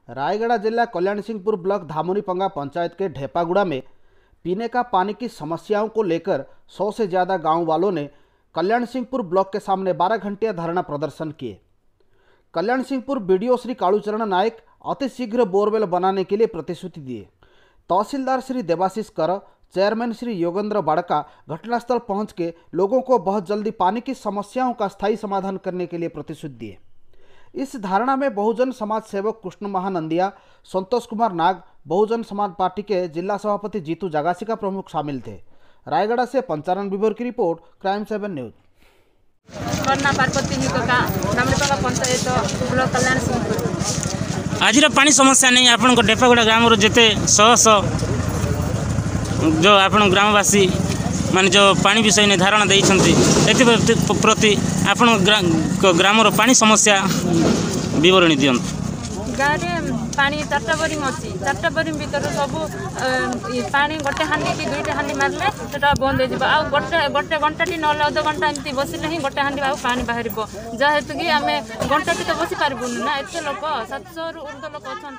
रायगढ़ जिला कल्याण सिंहपुर ब्लॉक धामुनीपंगा पंचायत के ढेपागुड़ा में पीने का पानी की समस्याओं को लेकर 100 से ज़्यादा गांव वालों ने कल्याण सिंहपुर ब्लॉक के सामने 12 घंटे धरना प्रदर्शन किए। कल्याण सिंहपुर बीडीओ श्री कालूचरण नायक अतिशीघ्र बोरवेल बनाने के लिए प्रतिश्रुति दिए। तहसीलदार श्री देवाशीष कर, चेयरमैन श्री योगेंद्र बाड़का घटनास्थल पहुंच के लोगों को बहुत जल्दी पानी की समस्याओं का स्थायी समाधान करने के लिए प्रतिश्रुति दिए। इस धारणा में बहुजन समाज सेवक कृष्ण महानंदिया, संतोष कुमार नाग, बहुजन समाज पार्टी के जिला सभापति जीतू जागासी का प्रमुख शामिल थे। रायगढ़ से पंचानन विभोर की रिपोर्ट, क्राइम 7 न्यूज। आज पानी समस्या नहीं आपण ढेपागुड़ा ग्राम जिते शह जो आपण ग्रामवासी माने जो पानी विषय ने धारणा देते प्रति आपण ग्राम पानी समस्या विवरणी दियंत। गाँव पानी 4टा बोरिंग अच्छी 4टा बोरिंग भर सब पानी गोटे हांडी कि 2टा हांडी मारे सेटा बंद हो गोटे घंटाटी ना अध घंटा एमती बसिले ही गोटे हांडी पानी बाहर जहेतु कि आम घंटाटी तो बसी पार्बुन ना एत लोक 700 रु ऊर्ध्व लोक अच्छा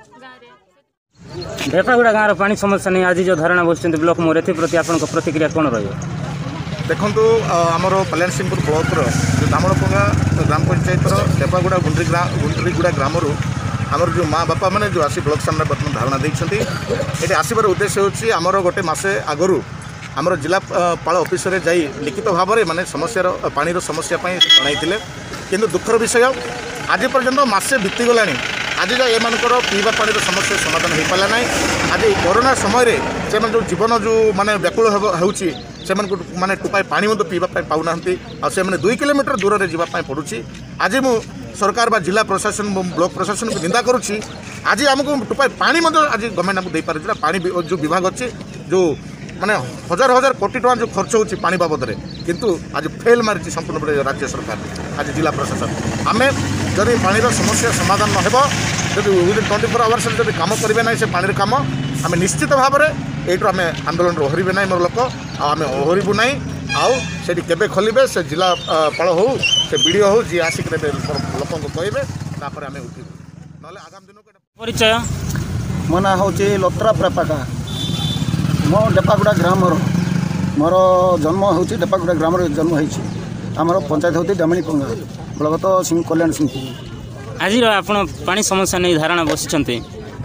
गाँव ढेपागुड़ा गाँव पानी समस्या नहीं आज जो धारणा बस ब्लॉक मोर एप्रति आप प्रतिक्रिया कौन रही? देखो आमर कल्याण सिंहपुर ब्लॉक जो धामुनीपंगा ग्राम पंचायत ढेपागुड़ा गुंडरीगुड़ा ग्राम आमर जो माँ बापा मैंने जो आसी ब्लॉक सामने बर्तमान धारणा देखते ये आसबार उद्देश्य होची आमर गोटे मसे आगु आमर जिलापाल ऑफिस रे जाई लिखित भाव में माने समस्या पानी समस्या जन किंतु दुखर विषय आज पर्यंत मसे बीतीगला आज एम पीवा पानी समस्या समाधान हो पाला ना। आज कोरोना समय से जो जीवन जो माने व्याकुल होची माने टुपाई पानी पीवा पाऊना से 2 किलोमीटर दूर से जावाई पड़ुची। आज मु सरकार बा जिला प्रशासन ब्लॉक प्रशासन को निंदा करुच्ची। आज आमको टुपाई पानी आज गवर्नमेंट आमको दे पारे पानी जो विभाग अच्छी जो माने हजार हजार कोटी टका जो खर्च होची पानी बाबद में किंतु आज फेल मारी संपूर्ण राज्य सरकार आज जिला प्रशासन आम जदि पानी समस्या समाधान न हो जब विदिन 24 आवर्स जब कम करेंगे ना से पानी कम आम निश्चित भाव में यू आम आंदोलन ओहरबे ना मोर लोक आम ओहरबू ना आउ केबे खोलिबे से जिलापाल हो से बीडीओ हो जी आसिक लोक कहबे तापर आम उठिबू नले आगामी दिन परिचय मो ना हूँ लत्रा प्रपाका मो ढेपागुड़ा ग्राम मोर जन्म हूँ ढेपागुड़ा ग्राम जन्म होमर पंचायत हूँ धामुनीपंगा ब्लॉक तो कल्याण सिंहपुर। आज आप पानी समस्या नहीं धारणा बसी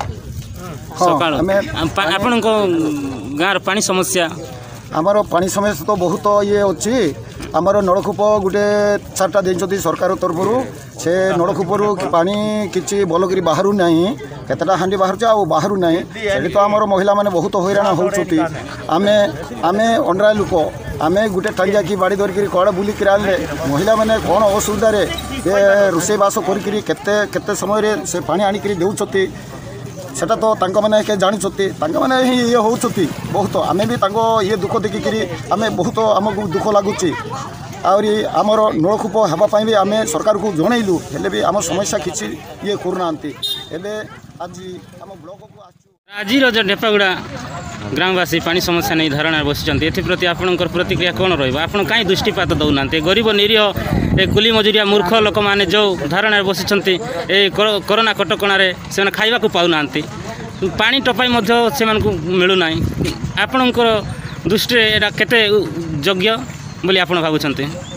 आपण गाँव पानी समस्या आमर पानी समस्या तो बहुत ये अच्छी आमर नलकूप गोटे 4टा दे सरकार तरफ से नलकूपर पानी किसी भलक बाहर ना केतटा हांडी बाहर आ बाहर ना तो आमर महिला मैंने बहुत हैरान होती आमे आमे अंडरा लोक आम गोटे टांगिया कि बाड़ी धरिकी कड़े बुलिक आने महिला मैंने कौन असुविधा रोषेबास करते समय से पानी आणिक देउछती सेटा तो मैंने के जानते मैंने ही ये होती बहुत आम भी ये दुख देखिकी आम बहुत आमको दुख लगुच आमर नलकूप हाँपाई भी आम सरकार को जनइलु हेले भी आम समस्या किसी ये करूना आज आम ब्लॉक को आज जो ढेपागुड़ा ग्रामवासी पानी समस्या नहीं धारणा बसी एप्रति आपंकर प्रतिक्रिया कौन रहा? कहीं दृष्टिपात दौना गरीब निरीह कुली मजुरिया मूर्ख लोक मैंने जो धारणा बसी कोरोना कटकण से खावा को पाऊना पानी टपाई से मिलूना आपणकर दृष्टि केते योग्य बोली आप भावुं?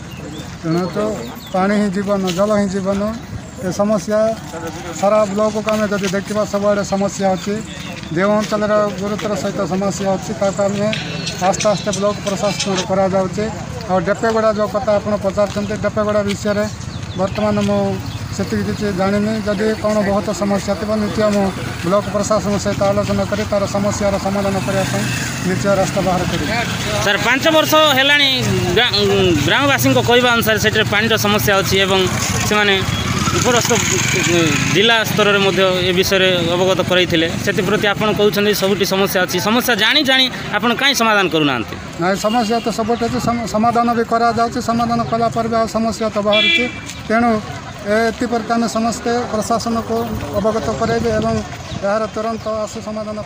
तो पानी ही जीवन जल ही जीवन ये समस्या सारा ब्लॉक को आम जब देखा सब समस्या अच्छी देव अंचल गुरुतर सहित समस्या अच्छी आस्ते आस्ते ब्लॉक प्रशासन करा ढेपागुड़ा जो कथा आप पचार ढेपागुड़ा विषय बर्तमान मुझे किसी जानी जदि कौन बहुत समस्या थी नित्य मु ब्लॉक प्रशासन सहित आलोचना कर तार समस्यार समाधान करने निश्चय रास्ता बाहर कर सर 5 वर्ष है ग्रामवासी कहवा अनुसार से पानी समस्या अच्छी से उपरस्थ जिला स्तर में विषय अवगत करते आप कहते सबुटी समस्या अच्छी समस्या जानी जानी आप कहीं समाधान करूना ना समस्या तो सब समाधान भी करा समाधान कलापर भी समस्या तो बाहर तेणु एप्रति आम समस्ते प्रशासन को अवगत करेंगे और यार तुरंत आशु समाधान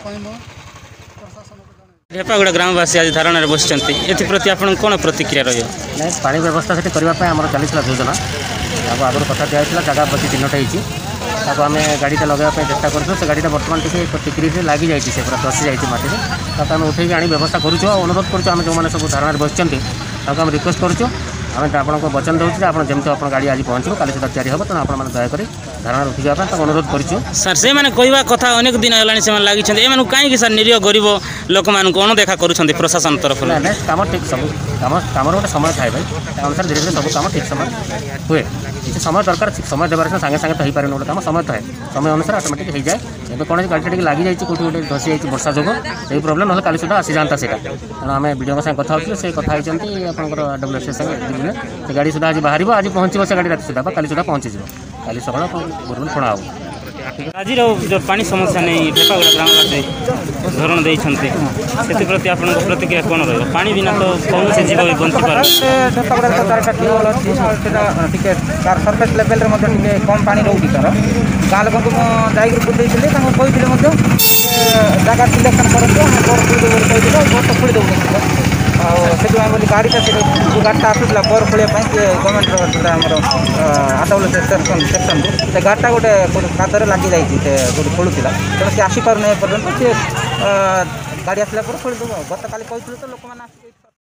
ढेपागुड़ा ग्रामवासी आज धारणा बसी एप्रति आप कौन प्रतिक्रिया रही? पानी व्यवस्था से करने चलता योजना आगुरी कथा दिखाई जगह प्रति 3टा ताको आम गाड़ीटा लगाइवाई चेष्टा करूँ से गाड़ीटा बर्तमान टिक्री लगी जाए से पूरा धसी जाए माटी ताको आम उठे आनी व्यवस्था करूँ और अनुरोध करूँ जो मैंने सब धारणा बसते आम रिक्वेस्ट करूँ आम आपको वचन दूसरे आप जमी आप गाड़ी आज पहुँचो काली सुधा तैयारी हम तेना आप दयाकोरी धारणा उठी जावाई अनुरोध करूँ सर से मैंने कहवा कथा अनेक दिन है से लगी कहीं सर निरीह गरीब लोक मान अणदेखा करुँच प्रशासन तरफ कम ठीक सब कम गोटे समय थाए भाई अनुसार धीरे धीरे सब कम ठीक समय हुए किसी समय दरकार समय देवार सागे सागे तो हो पारे गोटे कम समय थाए समय अनुसार ऑटोमेटिक हो जाए एवं कौन गाड़ी टी लगी जाए कौटी गोटे धसी जाए वर्षा जो यही प्रोब्लेम ना काली सुधा आसी जाता से तेना आम वीडियो साथ कथा हो से कथा होती AWS से गाड़ी सुधा आज बाहर आज पहुँचो से गाड़ी रात सुधा काली सुधा पहुँची काली सकाल गुरुल फणा हो आज जो पानी समस्या नहीं ढेपागुड़ा ग्रामवासी धरण देते प्रति आप प्रतिक्रिया कौन रही बिना तो कौन से जीव बंची पार ढेपागुड़ा सरकार ट्यूबवेल अच्छी सरफेस लेवल कम पानी रोचे तार गाँ लोक जाकर बुझे कहते जगह सिलेक्शन करें खोली दे बोली गाड़ीटा जो गाड़ीटा आसूला बोर खोलिया गवर्नमेंट AWS सेक्शन से गाड़ीटा गोटे कादर लगी जाइए गोटे खोलूला तेणु सी आसीपार पर्यटन सी गाड़ी आसला खोलीदेव गत काली कहते तो लोक